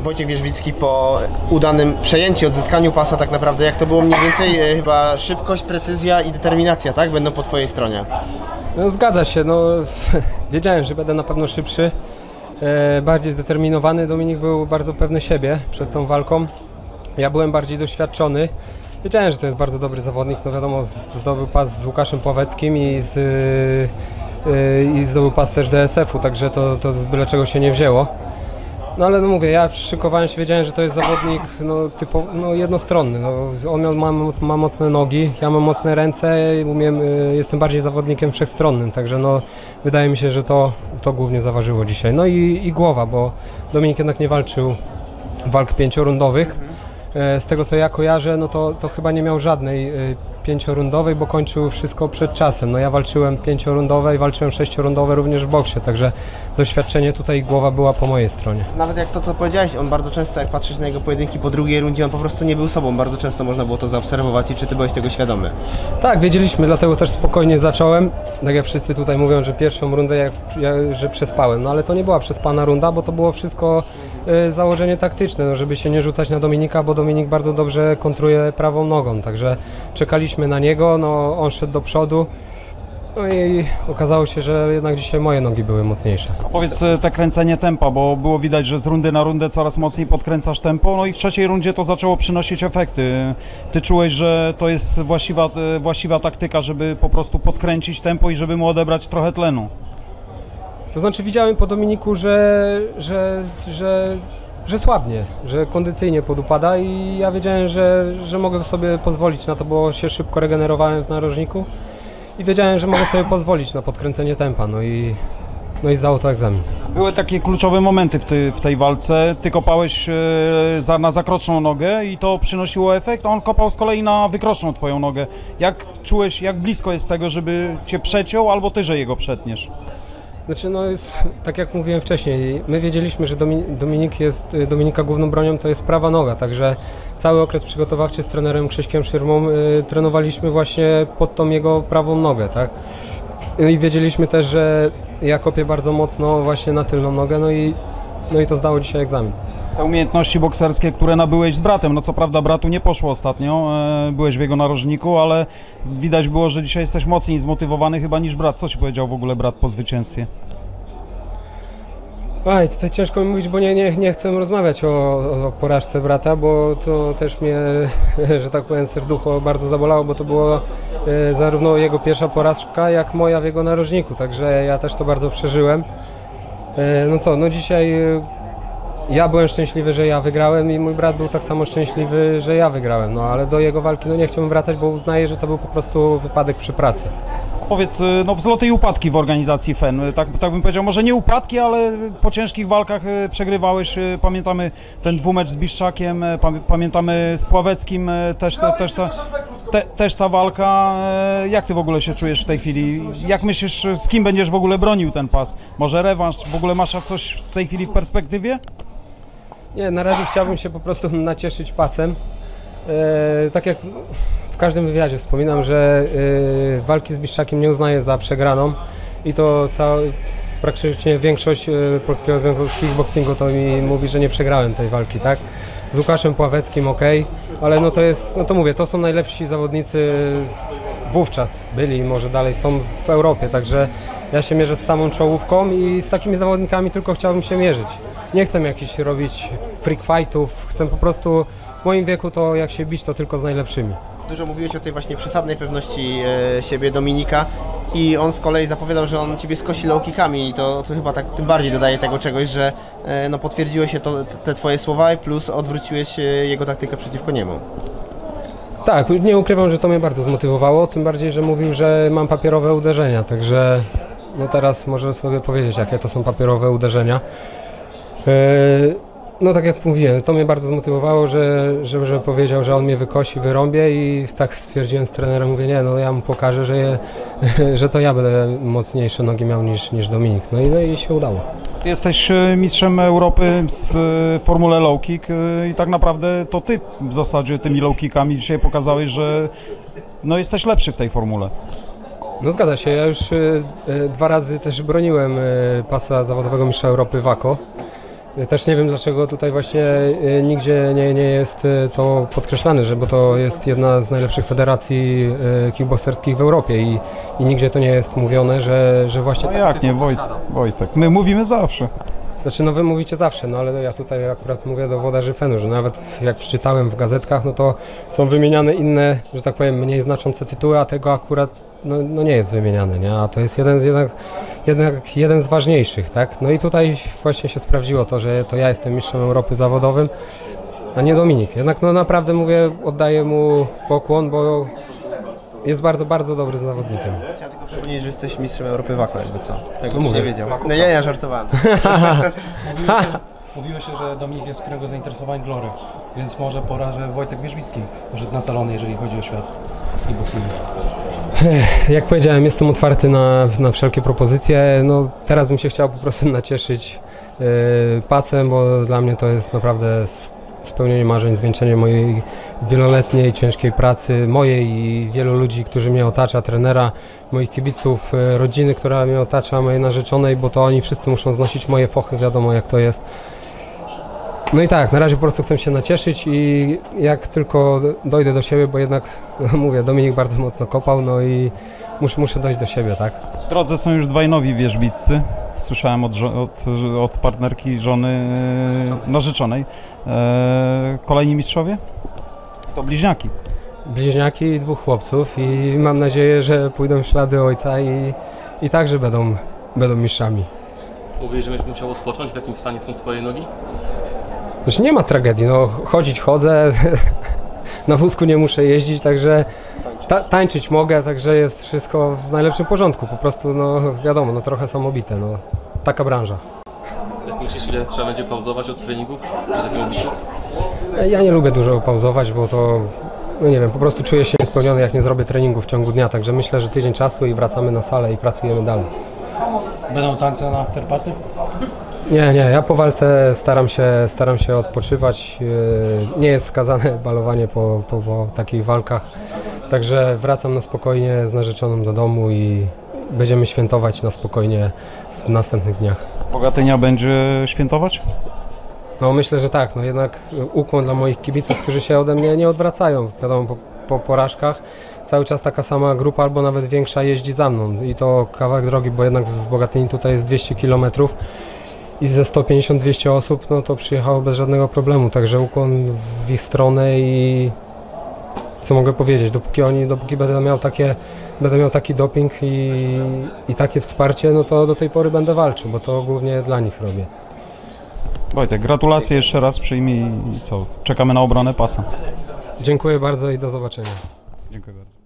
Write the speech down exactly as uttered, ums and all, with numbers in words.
Wojciech Wierzbicki po udanym przejęciu, odzyskaniu pasa tak naprawdę. Jak to było mniej więcej? Chyba szybkość, precyzja i determinacja, tak? Będą po twojej stronie. No, zgadza się, no wiedziałem, że będę na pewno szybszy, e, bardziej zdeterminowany. Dominik był bardzo pewny siebie przed tą walką. Ja byłem bardziej doświadczony. Wiedziałem, że to jest bardzo dobry zawodnik, no wiadomo, zdobył pas z Łukaszem Pławeckim i, z, yy, i zdobył pas też D S F u, także to, to z byle czego się nie wzięło. No ale no mówię, ja szykowałem się, wiedziałem, że to jest zawodnik no, typo, no, jednostronny. No, on miał, ma, ma mocne nogi, ja mam mocne ręce, umiem, yy, jestem bardziej zawodnikiem wszechstronnym, także no, wydaje mi się, że to, to głównie zaważyło dzisiaj. No i, i głowa, bo Dominik jednak nie walczył walk pięciorundowych. Z tego co ja kojarzę, no to, to chyba nie miał żadnej y, pięciorundowej, bo kończył wszystko przed czasem. No ja walczyłem pięciorundowe i walczyłem sześciorundowe również w boksie, także doświadczenie tutaj i głowa była po mojej stronie. Nawet jak to co powiedziałeś, on bardzo często, jak patrzysz na jego pojedynki po drugiej rundzie, on po prostu nie był sobą. Bardzo często można było to zaobserwować i czy ty byłeś tego świadomy? Tak, wiedzieliśmy, dlatego też spokojnie zacząłem. Tak jak wszyscy tutaj mówią, że pierwszą rundę jak, ja, że przespałem, no ale to nie była przespana runda, bo to było wszystko y, założenie taktyczne, no, żeby się nie rzucać na Dominika, bo Dominik bardzo dobrze kontruje prawą nogą, także czekaliśmy na niego, no on szedł do przodu. No i okazało się, że jednak dzisiaj moje nogi były mocniejsze. A powiedz, te kręcenie tempa, bo było widać, że z rundy na rundę coraz mocniej podkręcasz tempo, no i w trzeciej rundzie to zaczęło przynosić efekty. Ty czułeś, że to jest właściwa, właściwa taktyka, żeby po prostu podkręcić tempo i żeby mu odebrać trochę tlenu? To znaczy widziałem po Dominiku, że, że, że, że słabnie, że kondycyjnie podupada i ja wiedziałem, że, że mogę sobie pozwolić na to, bo się szybko regenerowałem w narożniku. I wiedziałem, że mogę sobie pozwolić na podkręcenie tempa, no i, no i zdało to egzamin. Były takie kluczowe momenty w, ty, w tej walce. Ty kopałeś e, za, na zakroczną nogę i to przynosiło efekt, a on kopał z kolei na wykroczną twoją nogę. Jak czułeś, jak blisko jest tego, żeby cię przeciął, albo ty, że jego przetniesz? Znaczy, no jest, tak jak mówiłem wcześniej, my wiedzieliśmy, że Dominik jest, Dominika główną bronią to jest prawa noga, także cały okres przygotowawczy z trenerem Krzyśkiem Szyrmą y, trenowaliśmy właśnie pod tą jego prawą nogę, tak? I wiedzieliśmy też, że ja kopię bardzo mocno właśnie na tylną nogę, no i, no i to zdało dzisiaj egzamin. Te umiejętności bokserskie, które nabyłeś z bratem, no co prawda bratu nie poszło ostatnio, e, byłeś w jego narożniku, ale widać było, że dzisiaj jesteś mocniej zmotywowany chyba niż brat. Co ci powiedział w ogóle brat po zwycięstwie? Oj, tutaj ciężko mi mówić, bo nie, nie, nie chcę rozmawiać o, o porażce brata, bo to też mnie, że tak powiem, serducho bardzo zabolało, bo to była e, zarówno jego pierwsza porażka, jak moja w jego narożniku, także ja też to bardzo przeżyłem. E, no co, no dzisiaj e, ja byłem szczęśliwy, że ja wygrałem i mój brat był tak samo szczęśliwy, że ja wygrałem, no ale do jego walki no nie chciałbym wracać, bo uznaję, że to był po prostu wypadek przy pracy. Powiedz, no wzloty i upadki w organizacji F E N, tak, tak bym powiedział, może nie upadki, ale po ciężkich walkach przegrywałeś, pamiętamy ten dwumecz z Biszczakiem, pamiętamy z Pławeckim, też, te, też, ta, te, też ta walka. Jak ty w ogóle się czujesz w tej chwili? Jak myślisz, z kim będziesz w ogóle bronił ten pas? Może rewanż? W ogóle masz coś w tej chwili w perspektywie? Nie, na razie chciałbym się po prostu nacieszyć pasem. E, tak jak w każdym wywiadzie wspominam, że e, walki z Biszczakiem nie uznaję za przegraną i to cały, praktycznie większość e, Polskiego Związku Kickboxingu to mi mówi, że nie przegrałem tej walki, tak? Z Łukaszem Pławeckim ok, ale no to jest, no to mówię, to są najlepsi zawodnicy wówczas byli i może dalej są w Europie, także ja się mierzę z samą czołówką i z takimi zawodnikami tylko chciałbym się mierzyć. Nie chcę jakichś robić freak fightów, chcę po prostu w moim wieku to jak się bić to tylko z najlepszymi. Dużo mówiłeś o tej właśnie przesadnej pewności e, siebie Dominika i on z kolei zapowiadał, że on ciebie skosi low kickami i to, to chyba tak tym bardziej dodaje tego czegoś, że e, no potwierdziłeś się to, te twoje słowa plus odwróciłeś e, jego taktykę przeciwko niemu. Tak, nie ukrywam, że to mnie bardzo zmotywowało, tym bardziej, że mówił, że mam papierowe uderzenia, także no teraz może sobie powiedzieć, jakie to są papierowe uderzenia. No tak jak mówiłem, to mnie bardzo zmotywowało, że, że, że powiedział, że on mnie wykosi, wyrąbie i tak stwierdziłem z trenerem, mówię, nie, no ja mu pokażę, że, je, że to ja będę mocniejsze nogi miał niż, niż Dominik, no i, no i się udało. Jesteś mistrzem Europy z formule low kick i tak naprawdę to ty w zasadzie tymi low kickami dzisiaj pokazałeś, że no jesteś lepszy w tej formule. No zgadza się, ja już y, y, dwa razy też broniłem y, pasa zawodowego mistrza Europy W A K O. Ja też nie wiem, dlaczego tutaj właśnie y, nigdzie nie, nie jest y, to podkreślane, że bo to jest jedna z najlepszych federacji y, kickboxerskich w Europie i, i nigdzie to nie jest mówione, że, że właśnie... No tak jak tylko nie, Wojt, Wojtek, my mówimy zawsze. Znaczy, no wy mówicie zawsze, no ale ja tutaj akurat mówię do włodarzy Fenu, że nawet jak przeczytałem w gazetkach, no to są wymieniane inne, że tak powiem, mniej znaczące tytuły, a tego akurat no, no nie jest wymieniany, nie? A to jest jeden, jednak, jednak jeden z ważniejszych, tak? No i tutaj właśnie się sprawdziło to, że to ja jestem mistrzem Europy zawodowym, a nie Dominik. Jednak no naprawdę mówię, oddaję mu pokłon, bo jest bardzo, bardzo dobrym zawodnikiem. Chciałem tylko przypomnieć, że jesteś mistrzem Europy Waku, jakby co. Jakbyś mówię. nie wiedział. No nie, ja żartowałem. Mówiło się, mówiło się, że Dominik jest w kręgu zainteresowań Glory, więc może pora, że Wojtek Wierzbicki poszedł na salony, jeżeli chodzi o świat i boxingu. Jak powiedziałem, jestem otwarty na, na wszelkie propozycje. No, teraz bym się chciał po prostu nacieszyć yy, pasem, bo dla mnie to jest naprawdę spełnienie marzeń, zwieńczenie mojej wieloletniej, ciężkiej pracy, mojej i wielu ludzi, którzy mnie otacza, trenera, moich kibiców, yy, rodziny, która mnie otacza, mojej narzeczonej, bo to oni wszyscy muszą znosić moje fochy, wiadomo jak to jest. No i tak, na razie po prostu chcę się nacieszyć i jak tylko dojdę do siebie, bo jednak, no mówię, Dominik bardzo mocno kopał, no i muszę, muszę dojść do siebie, tak? W drodze są już dwaj nowi wierzbiccy. Słyszałem od, żo- od, od partnerki żony e, narzeczonej. E, kolejni mistrzowie? To bliźniaki. Bliźniaki i dwóch chłopców i mam nadzieję, że pójdą w ślady ojca i, i także będą, będą mistrzami. Mówisz, że będziesz musiał odpocząć, w jakim stanie są twoje nogi? Znaczy nie ma tragedii, no chodzić chodzę, na wózku nie muszę jeździć, także ta, tańczyć mogę, także jest wszystko w najlepszym porządku, po prostu no wiadomo, no trochę są obite, no taka branża. Jak myślisz, ile trzeba będzie pauzować od treningów przy takim obiciu? Ja nie lubię dużo pauzować, bo to, no nie wiem, po prostu czuję się niespełniony, jak nie zrobię treningu w ciągu dnia, także myślę, że tydzień czasu i wracamy na salę i pracujemy dalej. Będą tańce na afterparty? Nie, nie, ja po walce staram się, staram się odpoczywać, nie jest skazane balowanie po, po, po takich walkach, także wracam na spokojnie z narzeczoną do domu i będziemy świętować na spokojnie w następnych dniach. Bogatynia będzie świętować? No myślę, że tak, no jednak ukłon dla moich kibiców, którzy się ode mnie nie odwracają, wiadomo, po, po porażkach. Cały czas taka sama grupa albo nawet większa jeździ za mną i to kawałek drogi, bo jednak z Bogatyni tutaj jest dwieście kilometrów i ze sto pięćdziesiąt do dwustu osób, no to przyjechało bez żadnego problemu, także ukłon w ich stronę i co mogę powiedzieć, dopóki oni, dopóki będę miał takie, będę miał taki doping i, i takie wsparcie, no to do tej pory będę walczył, bo to głównie dla nich robię. Wojtek, gratulacje jeszcze raz, przyjmij i co? Czekamy na obronę pasa. Dziękuję bardzo i do zobaczenia. Dziękuję bardzo.